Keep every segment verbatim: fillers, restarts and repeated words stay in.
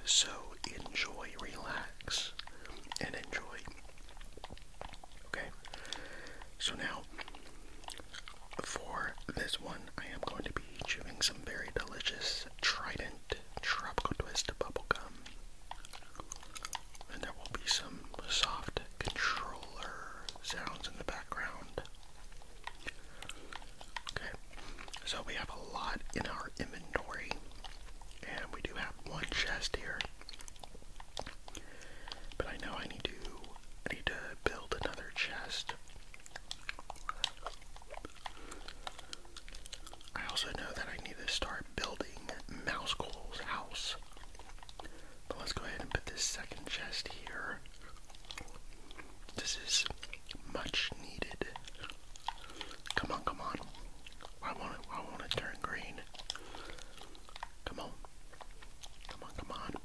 So enjoy, relax, and enjoy. Okay, so now for this one, I am going to be chewing some very delicious Trident Tropical Twist bubblegum. And there will be some soft controller sounds in the background. Okay, so we have a lot in our inventory, and we do have one chest here. But I know I need to I need to build another chest. I also know that I need to start building Mousecool's house. But let's go ahead and put this second chest here. This is much needed. Come on, come on. I want it, I want it to turn green. Come on. Come on, come on.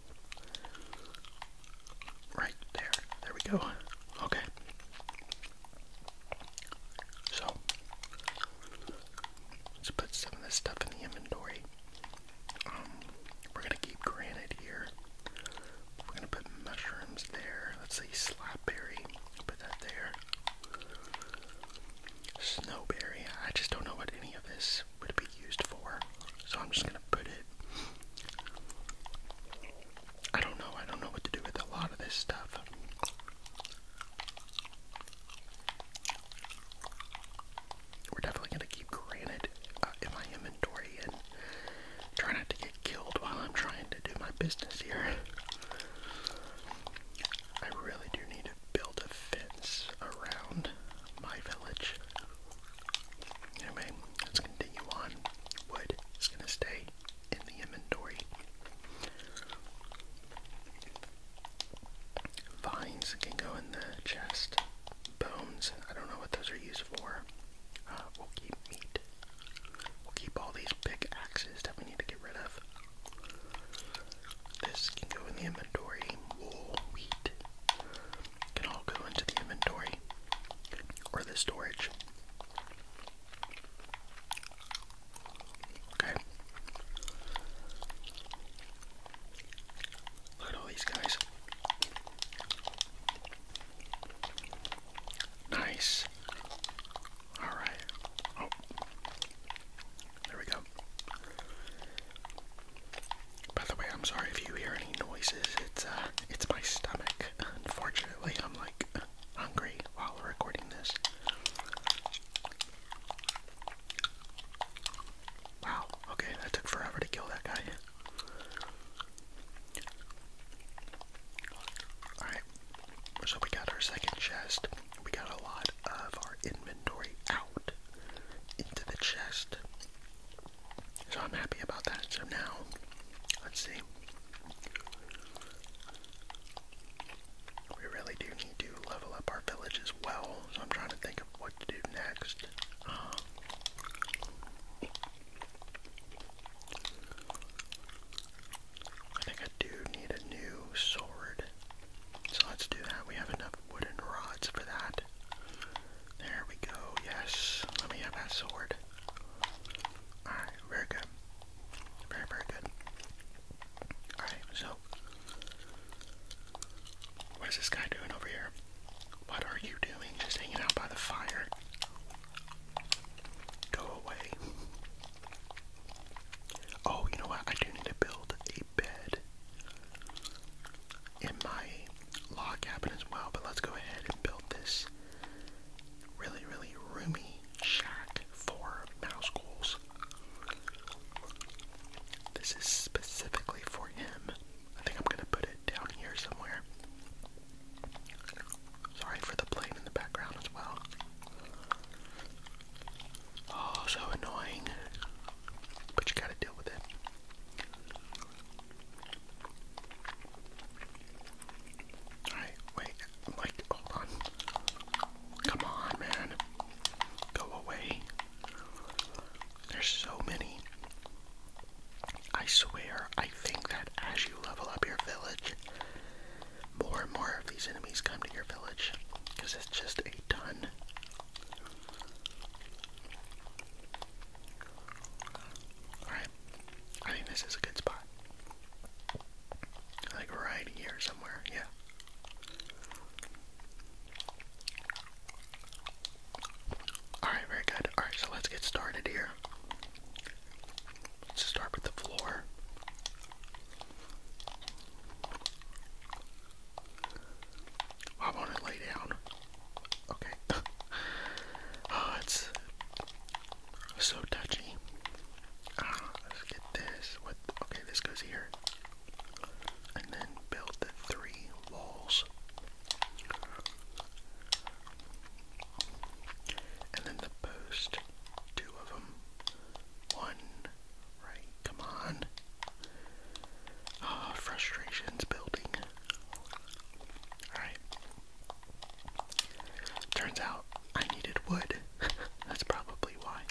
Right there. There we go. Okay. So, let's put some of this stuff in the inventory. Um, we're gonna keep granite here. We're gonna put mushrooms there. Let's see, slapberry. Put that there. Snowberry. I just don't know what any of this would be used for. So I'm just gonna put it. I don't know. I don't know what to do with a lot of this stuff. We're definitely gonna keep granite uh, in my inventory and try not to get killed while I'm trying to do my business here. I really do need to build a fence around my village. Anyway, let's continue on. Wood is gonna stay in the inventory. Vines can go in the chest. Bones, I don't know what those are used for. Uh, we'll keep meat. We'll keep all these big axes that we need to get rid of. This can go in the inventory. Wool, wheat can all go into the inventory or the storage. Okay. Look at all these guys. Nice. Alright. Oh. There we go. By the way, I'm sorry if you hear any noises. It's uh it's my stomach. Unfortunately, I'm like hungry while recording this. Wow, okay, that took forever to kill that guy. Alright. So we got our second chest. We got a lot of our inventory out into the chest. So I'm happy about that. So now, let's see. We really do need to level up our village as well. So I'm trying to think of what to do next. Um, I think I do need a new sword. So let's do that. We have enough wooden rods for that. There we go. Yes. Let me have that sword. Alright, very good. Very, very good. Alright, so what is this guy doing over here? What are you doing? Just hanging out by the fire. Go away. Oh, you know what? I do need to build a bed in my log cabin as well, but let's go ahead and build this really, really roomy shack for Mousecool's. This is specifically for him. I think I'm gonna put it down here somewhere. Sorry for the plane in the background as well. Oh, so annoying. But you gotta deal with it. Alright, wait. Like, hold on. Come on, man. Go away. There's so many. I swear, I think that as you level up your village, more and more of these enemies come to your village. Because it's just a ton. Alright. I think this is a good spot. Uh, foundations building. Alright. Turns out I needed wood. That's probably why.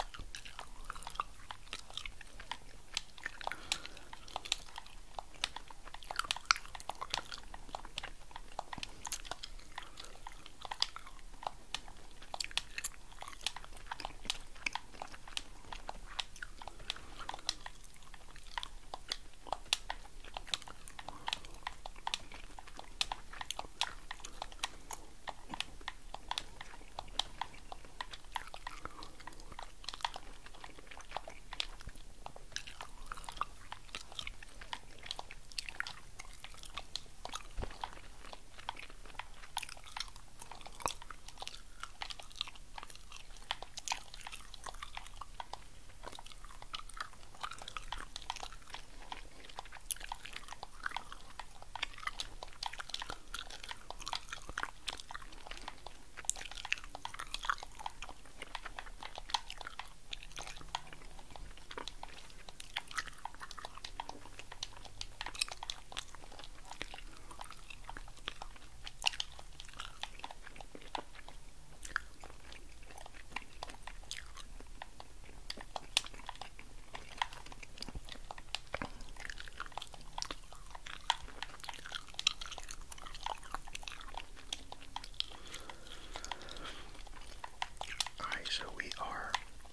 So we are,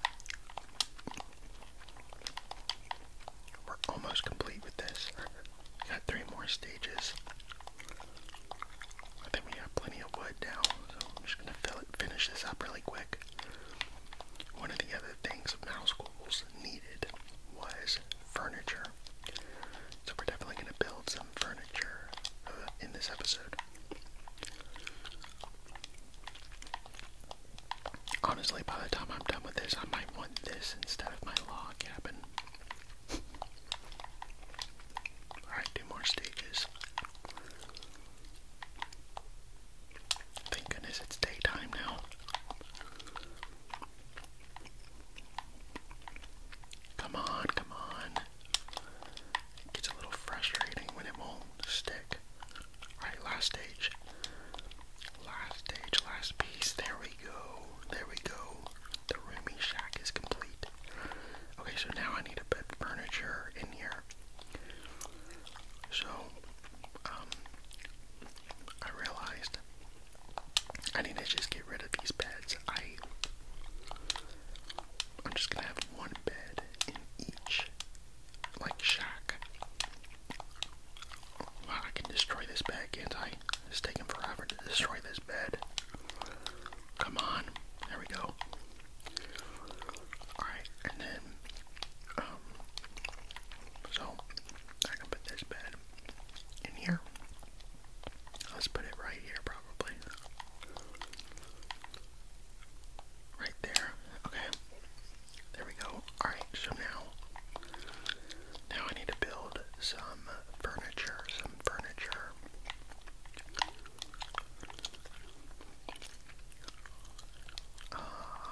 we're almost complete with this. We got three more stages. I think we have plenty of wood now, so I'm just gonna fill it, finish this up really quick. One of the other things mouse schools needed was furniture. So we're definitely gonna build some furniture uh, in this episode. Honestly, by the time I'm done with this, I might want this instead of my log cabin. Alright, two more stages. Thank goodness it's daytime now. Come on, come on. It gets a little frustrating when it won't stick. Alright, last stage. Last stage, last piece. There we go. There we go. The roomy shack is complete. Okay, so now I need to put furniture in here. So, um, I realized I need to just get rid of these beds. I, I'm just gonna have one bed in each, like, shack. Wow, I can destroy this bed, can't I? It's taking forever to destroy this bed. Come on. There we go. Alright, and then, um, so, I can put this bed in here. Let's put it right here, probably. Right there. Okay. There we go. Alright, so now, now I need to build some furniture, some furniture. Uh,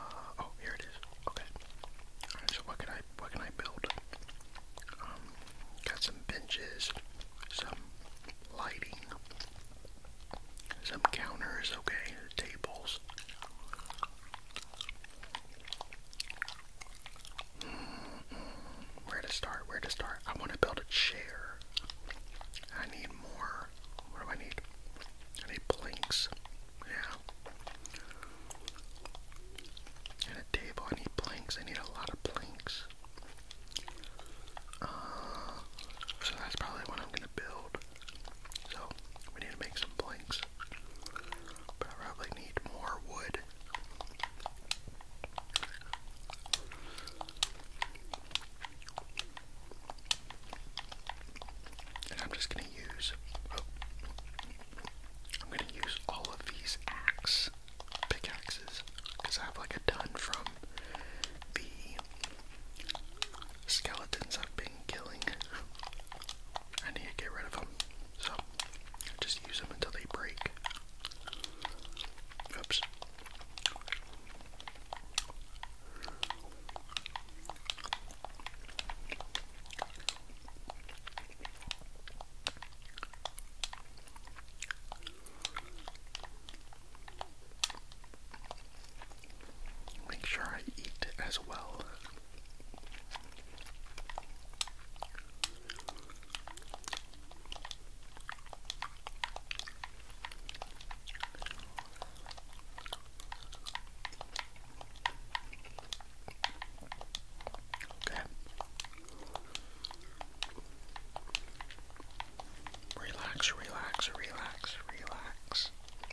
relax, relax, relax, relax.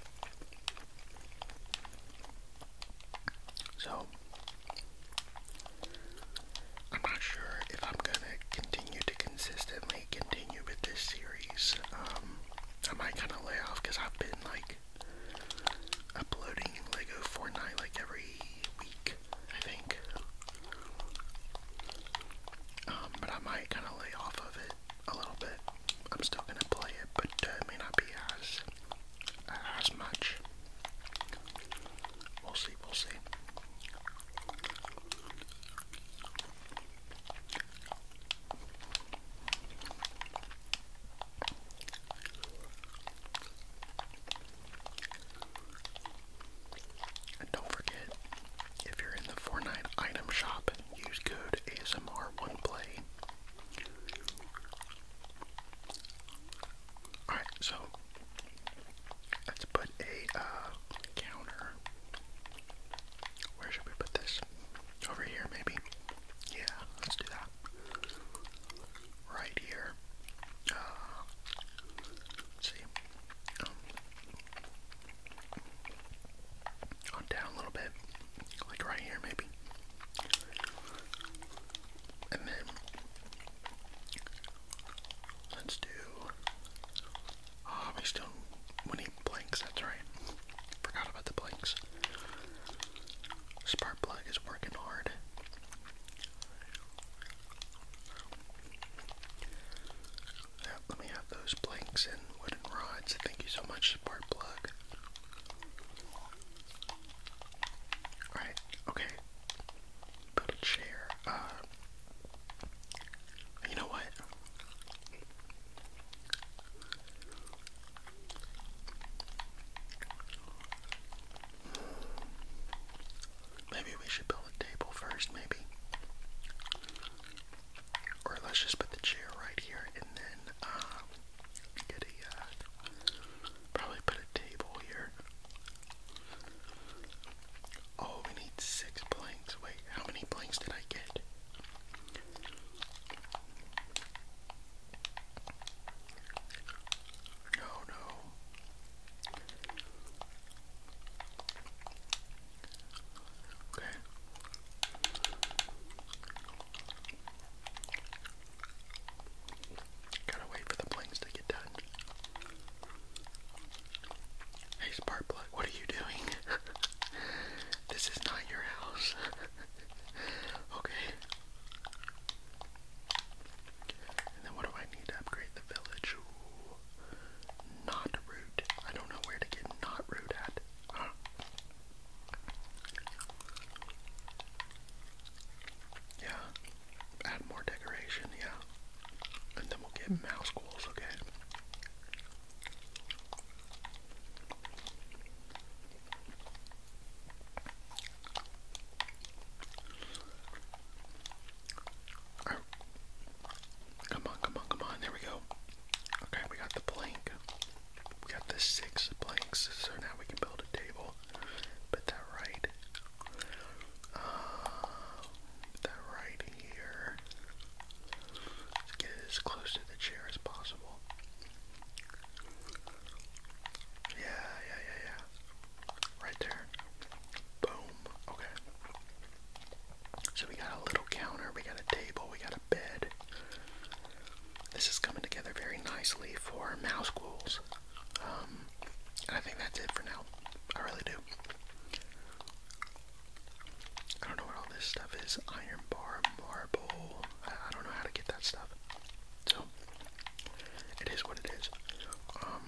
So, I'm not sure if I'm gonna continue to consistently continue with this series. Um, I might kind of lay off because I've been like uploading Lego Fortnite like every week, I think. Um, but I might kind of lay off of it a little bit. I'm still gonna play it, but uh, it may not be as as much. We'll see. We'll see. And don't forget, if you're in the Fortnite item shop, use code asmroneplay. Alright, so let's put a uh, counter. Where should we put this? Over here, maybe? Yeah, let's do that. Right here. Uh, let's see. Um, on down a little bit. Like right here, maybe. And then let's do. Oh, we still we need blanks. That's right. Forgot about the blanks. Spark plug is working hard. Yeah, let me have those blanks and wooden rods. Thank you so much, Spark plug. Alright, okay. Build a chair. Uh, you know what? Maybe we should build a table first, maybe. Or let's just put the chair right here and then um, get a, uh, probably put a table here. Oh, we need six planks. Wait, how many planks did I get? No, no. Okay. Gotta wait for the planks to get done. Hey, spark plug, what are you doing? This is not your house. Okay. And then what do I need to upgrade the village? Ooh. Knot root. I don't know where to get knot root at. Huh. Yeah. Add more decoration, yeah. And then we'll get mouse schools, okay? Alright. Come on, come on, come on. There we go. Okay, we got the plank. We got the six planks, so now we can build a table. Put that right. Uh, put that right here. Let's get it as close to the chair as possible. Yeah, yeah, yeah, yeah. Right there. Boom. Okay. So we got a little counter, we got a table, we got a bed. This is coming together very nicely for mouse schools. Um, and I think that's it for now. I really do. I don't know what all this stuff is. Iron bar, marble. I, I don't know how to get that stuff. So, it is what it is. Um,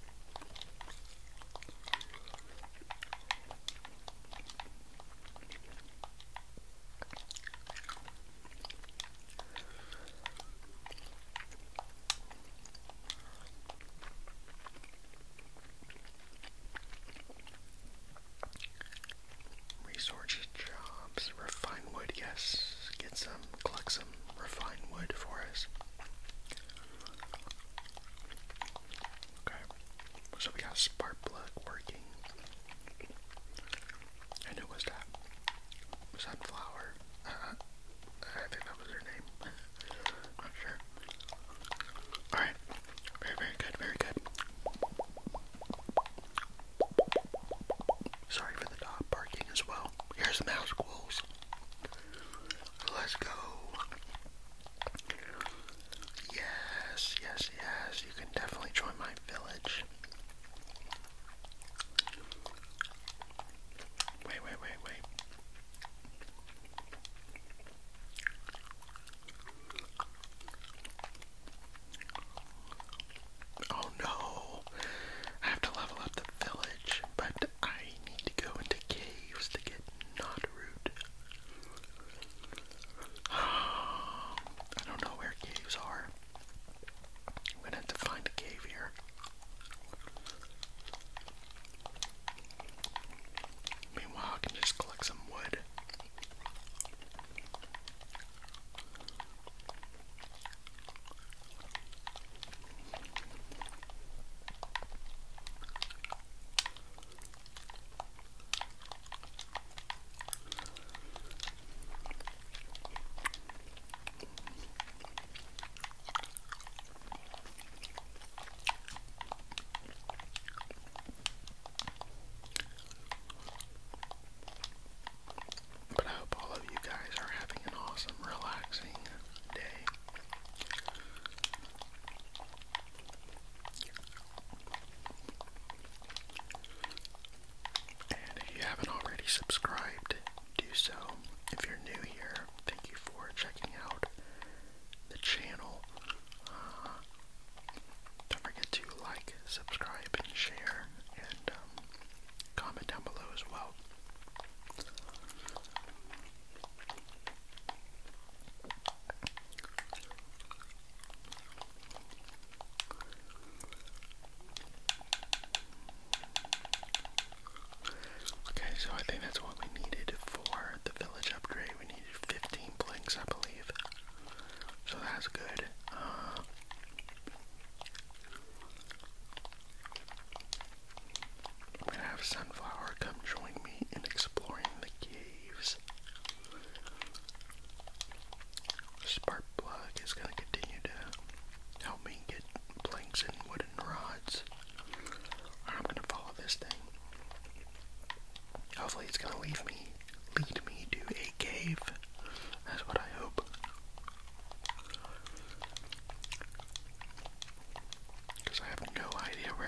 resources, jobs, refine wood, yes. Get some, collect some refined wood for us.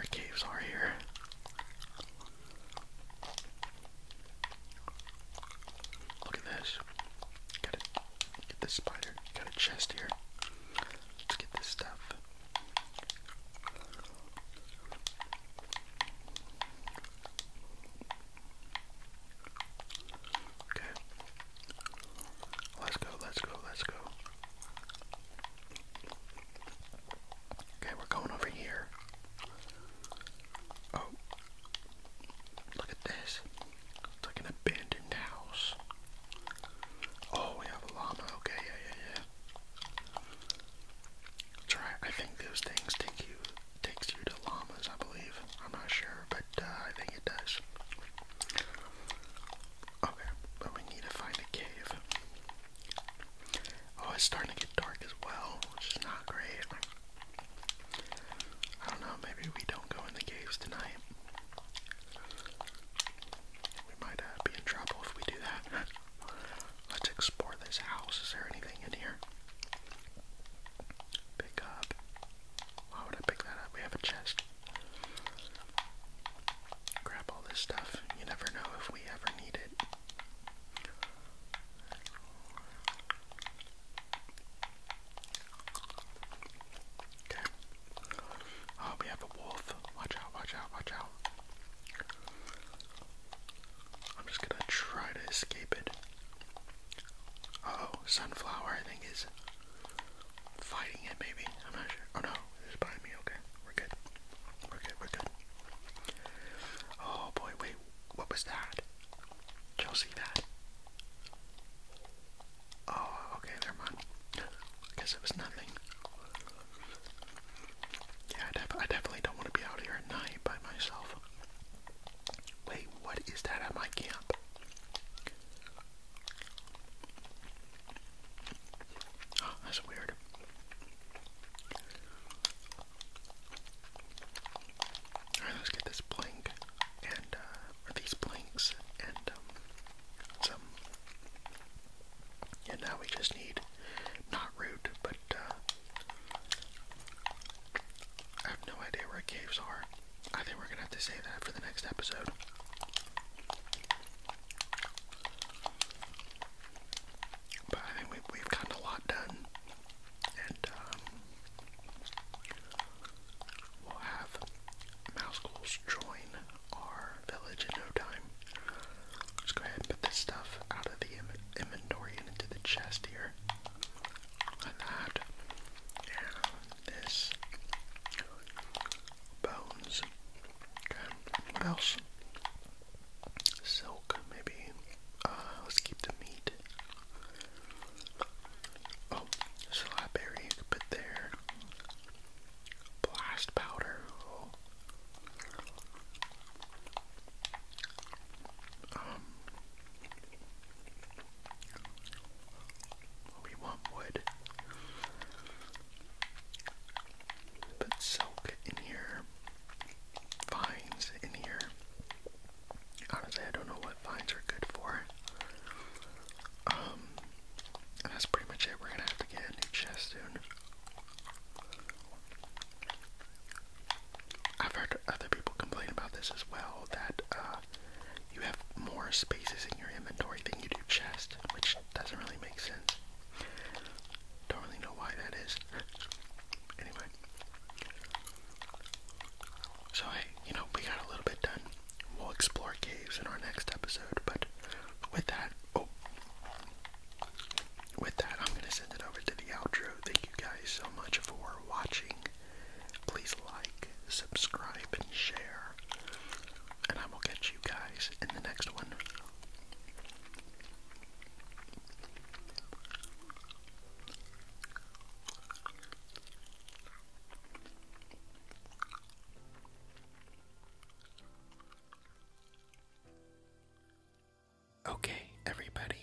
caves are here. Look at this. Gotta get this spider. Got a chest here. Let's get this stuff. Okay. Let's go, let's go, let's go. Okay, we're going over here. Oh. Look at this. It's like an abandoned house. Oh, we have a llama. Okay, yeah, yeah, yeah. That's right. I think those things take you takes you to llamas, I believe. I'm not sure, but uh, I think it does. Okay, but we need to find a cave. Oh, it's starting to get dark as well, which is not great. I don't know, maybe we don't go in the caves tonight. We might uh, be in trouble if we do that. Let's explore this house. Is there anything in here? Pick up. Why would I pick that up? We have a chest. Grab all this stuff. You never know if we ever need it. Okay. Oh, we have a wolf. Watch out, watch out, watch out. I'm just gonna try to escape it. Uh oh, sunflower, I think, is fighting it, maybe. I'm not sure. Oh no, it's behind me. Okay, we're good. We're good, we're good. Oh boy, wait, what was that? Did y'all see that? Oh, okay, never mind. I guess it was nothing. Yeah, I, def I definitely don't want to be out here at night by myself. Wait, what is that at my camp? Oh, that's weird. Alright, let's get this plank and, uh, or these planks and, um, some, yeah, now we just need, not root, but, uh, I have no idea where caves are. I think we're gonna have to save that for the next episode. But I think we've, we've gotten a lot done, and, um, we'll have mouse schools join our village in no time. Let's go ahead and put this stuff out of the inventory and into the chest here. Like that. And this. Bones. Okay. What else? Silk, maybe. Uh, let's keep the meat. Oh, slapberry you could put there. Blast powder. Oh. Um, we want wood. Put silk in here. Vines in here. Honestly, I don't know what vines are good for. Um, and that's pretty much it. We're gonna have to get a new chest soon. I've heard other people complain about this as well, that uh, you have more spaces in your inventory than you do chest, which doesn't really make sense. Don't really know why that is. Anyway. So hey, you know, we got a little bit done. We'll explore caves in our next episode, but with that, oh, with that, I'm going to send it over to the outro. Thank you guys so much for watching. Please like, subscribe, and share. And I will catch you guys in the next one. Okay, everybody,